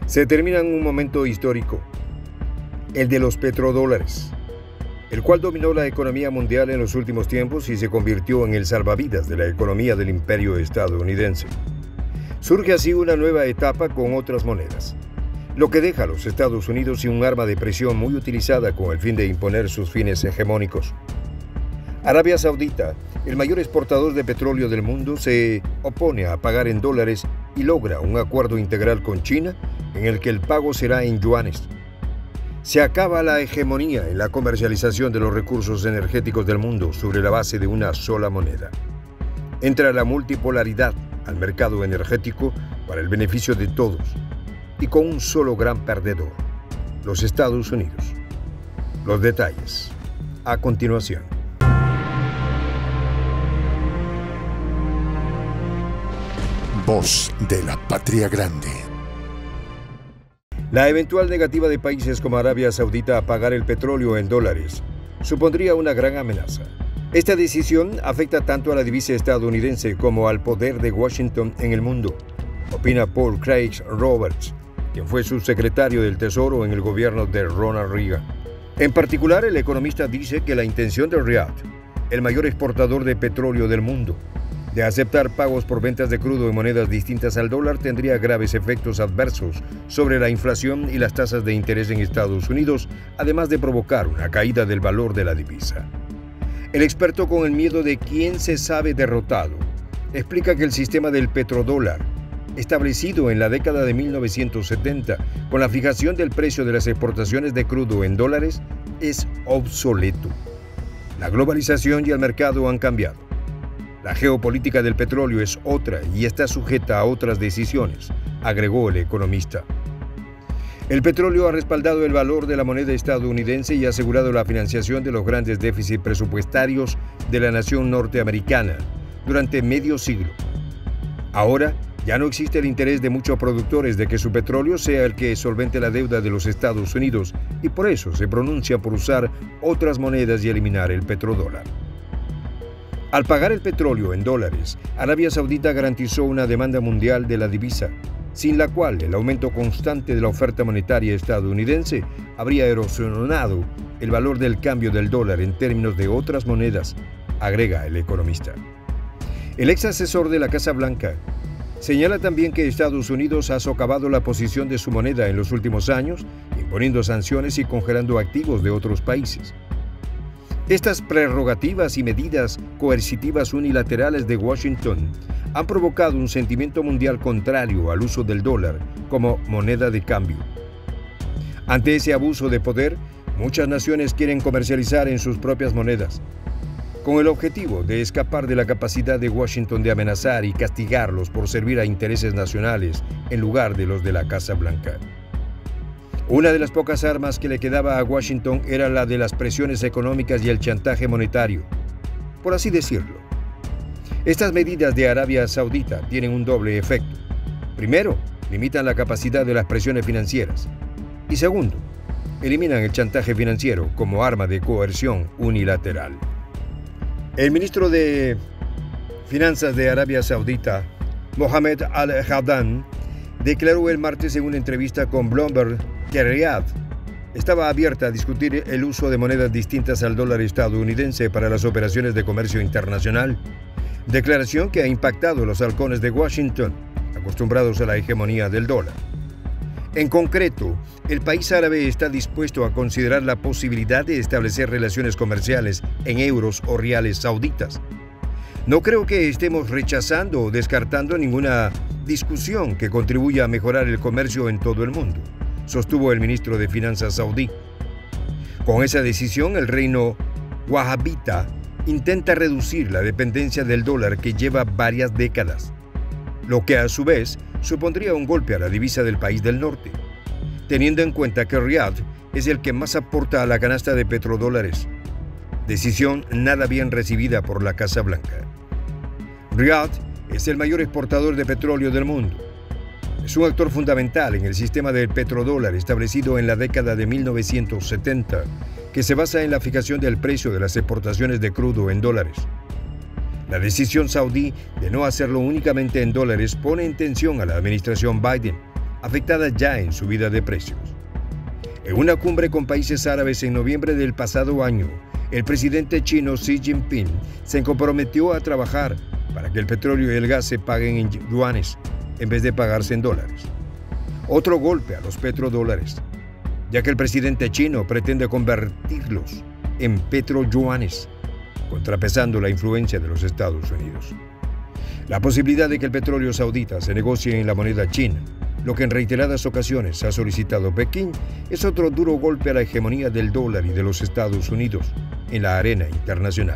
Se termina en un momento histórico, el de los petrodólares, el cual dominó la economía mundial en los últimos tiempos y se convirtió en el salvavidas de la economía del imperio estadounidense. Surge así una nueva etapa con otras monedas, lo que deja a los Estados Unidos sin un arma de presión muy utilizada con el fin de imponer sus fines hegemónicos. Arabia Saudita, el mayor exportador de petróleo del mundo, se opone a pagar en dólares y logra un acuerdo integral con China en el que el pago será en yuanes. Se acaba la hegemonía en la comercialización de los recursos energéticos del mundo sobre la base de una sola moneda. Entra la multipolaridad al mercado energético para el beneficio de todos y con un solo gran perdedor, los Estados Unidos. Los detalles a continuación. Voz de la Patria Grande. La eventual negativa de países como Arabia Saudita a pagar el petróleo en dólares supondría una gran amenaza. Esta decisión afecta tanto a la divisa estadounidense como al poder de Washington en el mundo, opina Paul Craig Roberts, quien fue subsecretario del Tesoro en el gobierno de Ronald Reagan. En particular, el economista dice que la intención de Riad, el mayor exportador de petróleo del mundo, de aceptar pagos por ventas de crudo en monedas distintas al dólar tendría graves efectos adversos sobre la inflación y las tasas de interés en Estados Unidos, además de provocar una caída del valor de la divisa. El experto, con el miedo de quien se sabe derrotado, explica que el sistema del petrodólar, establecido en la década de 1970 con la fijación del precio de las exportaciones de crudo en dólares, es obsoleto. La globalización y el mercado han cambiado. La geopolítica del petróleo es otra y está sujeta a otras decisiones, agregó el economista. El petróleo ha respaldado el valor de la moneda estadounidense y ha asegurado la financiación de los grandes déficits presupuestarios de la nación norteamericana durante medio siglo. Ahora ya no existe el interés de muchos productores de que su petróleo sea el que solvente la deuda de los Estados Unidos y por eso se pronuncian por usar otras monedas y eliminar el petrodólar. Al pagar el petróleo en dólares, Arabia Saudita garantizó una demanda mundial de la divisa, sin la cual el aumento constante de la oferta monetaria estadounidense habría erosionado el valor del cambio del dólar en términos de otras monedas, agrega el economista. El ex asesor de la Casa Blanca señala también que Estados Unidos ha socavado la posición de su moneda en los últimos años, imponiendo sanciones y congelando activos de otros países. Estas prerrogativas y medidas coercitivas unilaterales de Washington han provocado un sentimiento mundial contrario al uso del dólar como moneda de cambio. Ante ese abuso de poder, muchas naciones quieren comercializar en sus propias monedas, con el objetivo de escapar de la capacidad de Washington de amenazar y castigarlos por servir a intereses nacionales en lugar de los de la Casa Blanca. Una de las pocas armas que le quedaba a Washington era la de las presiones económicas y el chantaje monetario, por así decirlo. Estas medidas de Arabia Saudita tienen un doble efecto. Primero, limitan la capacidad de las presiones financieras. Y segundo, eliminan el chantaje financiero como arma de coerción unilateral. El ministro de Finanzas de Arabia Saudita, Mohammed Al-Jaddan, declaró el martes en una entrevista con Bloomberg que Riad estaba abierta a discutir el uso de monedas distintas al dólar estadounidense para las operaciones de comercio internacional, declaración que ha impactado a los halcones de Washington, acostumbrados a la hegemonía del dólar. En concreto, el país árabe está dispuesto a considerar la posibilidad de establecer relaciones comerciales en euros o riales sauditas. No creo que estemos rechazando o descartando ninguna discusión que contribuya a mejorar el comercio en todo el mundo, sostuvo el ministro de Finanzas saudí. Con esa decisión, el reino wahabita intenta reducir la dependencia del dólar que lleva varias décadas, lo que a su vez supondría un golpe a la divisa del país del norte, teniendo en cuenta que Riad es el que más aporta a la canasta de petrodólares, decisión nada bien recibida por la Casa Blanca. Riad es el mayor exportador de petróleo del mundo. Es un actor fundamental en el sistema del petrodólar establecido en la década de 1970, que se basa en la fijación del precio de las exportaciones de crudo en dólares. La decisión saudí de no hacerlo únicamente en dólares pone en tensión a la administración Biden, afectada ya en subida de precios. En una cumbre con países árabes en noviembre del pasado año, el presidente chino Xi Jinping se comprometió a trabajar para que el petróleo y el gas se paguen en yuanes en vez de pagarse en dólares. Otro golpe a los petrodólares, ya que el presidente chino pretende convertirlos en petroyuanes, contrapesando la influencia de los Estados Unidos. La posibilidad de que el petróleo saudita se negocie en la moneda china, lo que en reiteradas ocasiones ha solicitado Pekín, es otro duro golpe a la hegemonía del dólar y de los Estados Unidos en la arena internacional.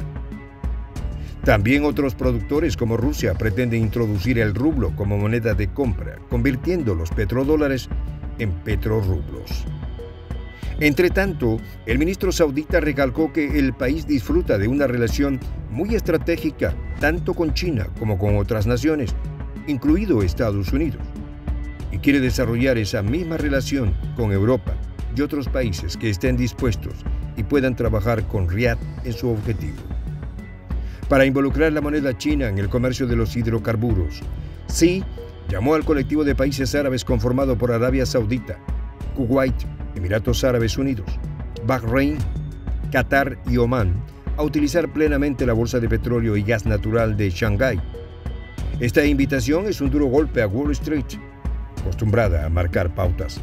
También otros productores como Rusia pretenden introducir el rublo como moneda de compra, convirtiendo los petrodólares en petrorrublos. Entre tanto, el ministro saudita recalcó que el país disfruta de una relación muy estratégica tanto con China como con otras naciones, incluido Estados Unidos, y quiere desarrollar esa misma relación con Europa y otros países que estén dispuestos y puedan trabajar con Riad en su objetivo. Para involucrar la moneda china en el comercio de los hidrocarburos, Xi llamó al colectivo de países árabes conformado por Arabia Saudita, Kuwait, Emiratos Árabes Unidos, Bahrein, Qatar y Omán a utilizar plenamente la bolsa de petróleo y gas natural de Shanghái. Esta invitación es un duro golpe a Wall Street, acostumbrada a marcar pautas.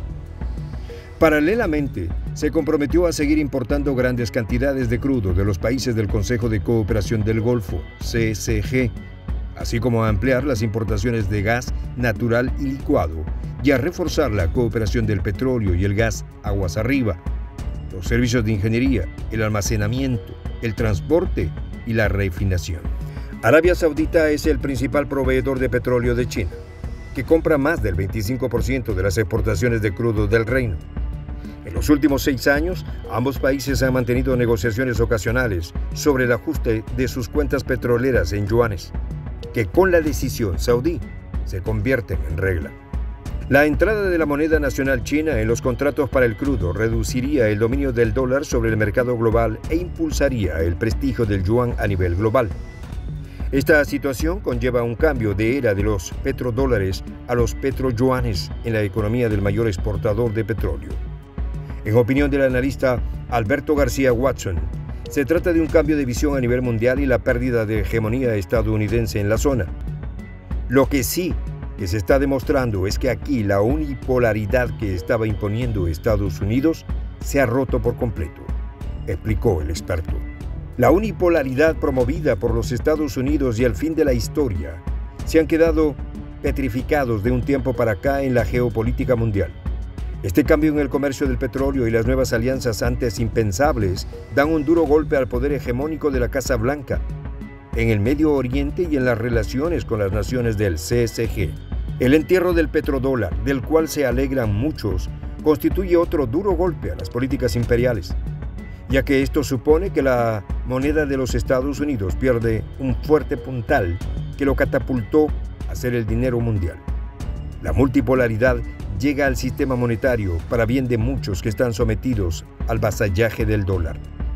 Paralelamente, se comprometió a seguir importando grandes cantidades de crudo de los países del Consejo de Cooperación del Golfo, CCG, así como a ampliar las importaciones de gas natural y licuado y a reforzar la cooperación del petróleo y el gas aguas arriba, los servicios de ingeniería, el almacenamiento, el transporte y la refinación. Arabia Saudita es el principal proveedor de petróleo de China, que compra más del 25% de las exportaciones de crudo del reino. En los últimos 6 años, ambos países han mantenido negociaciones ocasionales sobre el ajuste de sus cuentas petroleras en yuanes, que con la decisión saudí se convierten en regla. La entrada de la moneda nacional china en los contratos para el crudo reduciría el dominio del dólar sobre el mercado global e impulsaría el prestigio del yuan a nivel global. Esta situación conlleva un cambio de era de los petrodólares a los petroyuanes en la economía del mayor exportador de petróleo. En opinión del analista Alberto García Watson, se trata de un cambio de visión a nivel mundial y la pérdida de hegemonía estadounidense en la zona. Lo que sí que se está demostrando es que aquí la unipolaridad que estaba imponiendo Estados Unidos se ha roto por completo, explicó el experto. La unipolaridad promovida por los Estados Unidos y el fin de la historia se han quedado petrificados de un tiempo para acá en la geopolítica mundial. Este cambio en el comercio del petróleo y las nuevas alianzas antes impensables dan un duro golpe al poder hegemónico de la Casa Blanca en el Medio Oriente y en las relaciones con las naciones del CSG. El entierro del petrodólar, del cual se alegran muchos, constituye otro duro golpe a las políticas imperiales, ya que esto supone que la moneda de los Estados Unidos pierde un fuerte puntal que lo catapultó a ser el dinero mundial. La multipolaridad llega al sistema monetario para bien de muchos que están sometidos al vasallaje del dólar.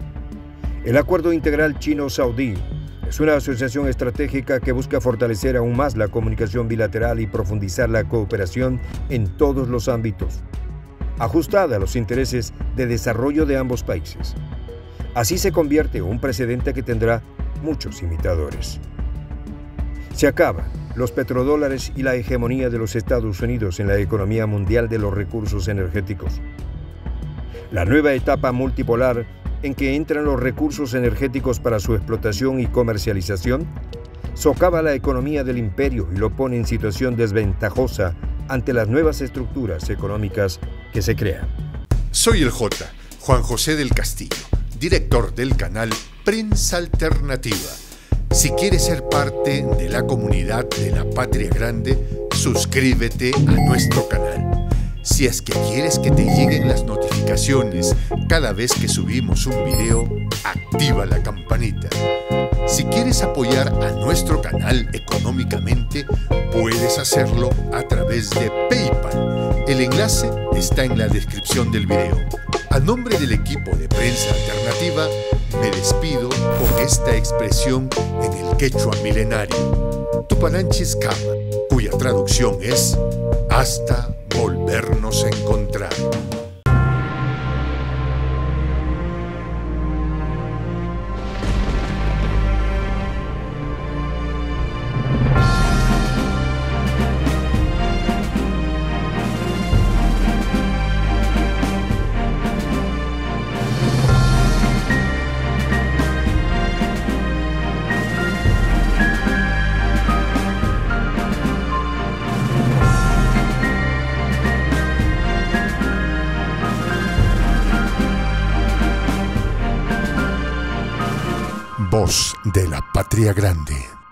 El Acuerdo Integral Chino-Saudí es una asociación estratégica que busca fortalecer aún más la comunicación bilateral y profundizar la cooperación en todos los ámbitos, ajustada a los intereses de desarrollo de ambos países. Así se convierte en un precedente que tendrá muchos imitadores. Se acaban los petrodólares y la hegemonía de los Estados Unidos en la economía mundial de los recursos energéticos. La nueva etapa multipolar en que entran los recursos energéticos para su explotación y comercialización socava la economía del imperio y lo pone en situación desventajosa ante las nuevas estructuras económicas que se crean. Soy el J, Juan José del Castillo, director del canal Prensa Alternativa. Si quieres ser parte de la comunidad de la Patria Grande, suscríbete a nuestro canal. Si es que quieres que te lleguen las notificaciones cada vez que subimos un video, activa la campanita. Si quieres apoyar a nuestro canal económicamente, puedes hacerlo a través de PayPal. El enlace está en la descripción del video. A nombre del equipo de Prensa Alternativa, me despido con esta expresión en el quechua milenario, Tupananchis Kama, cuya traducción es hasta volver. volvernos a encontrar. Voz de la Patria Grande.